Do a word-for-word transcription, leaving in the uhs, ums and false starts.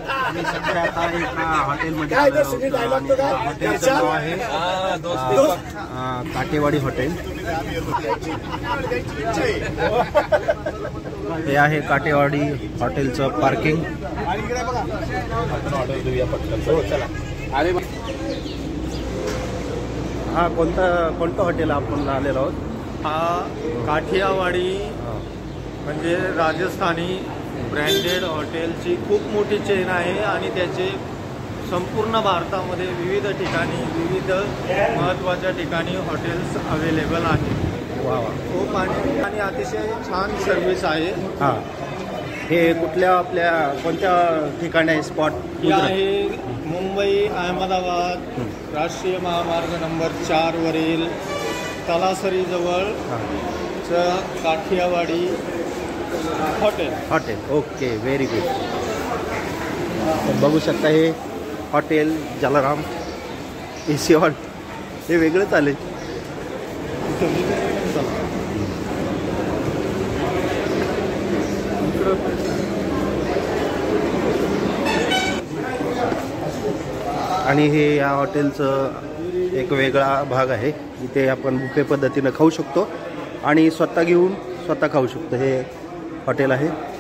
आम्ही सध्या आता एका हॉटेलमध्ये आलो आहोत आणि हॉटेलचं नाव आहे काटेवाडी हॉटेल। हे आहे काटेवाडी हॉटेलचं पार्किंग। हा कोणता कोणतं हॉटेल आपण आलेलो आहोत? हा काठियावाडी म्हणजे राजस्थानी ब्रँडेड हॉटेलची खूप मोठी चेन आहे आणि त्याचे संपूर्ण भारतामध्ये विविध ठिकाणी विविध महत्त्वाच्या ठिकाणी हॉटेल्स अवेलेबल आहेत। वा वा खूप आणि आणि अतिशय छान सर्व्हिस आहे। हां हे कुठल्या आपल्या कोणत्या ठिकाणी आहे स्पॉट? हे आहे मुंबई अहमदाबाद राष्ट्रीय महामार्ग नंबर चार वरील तलासरी जवळ Kathiawadi hotel hotel okay very good. बघू शकता हे हॉटेल जलाराम एसी हॉल हे वेगळंच आले। आणि हे या हॉटेलचं एक वेगळा भाग आहे, इथे आपण बुफे पद्धतीनं खाऊ शकतो आणि स्वतः घेऊन स्वतः खाऊ शकतो। हे हॉटेल आहे।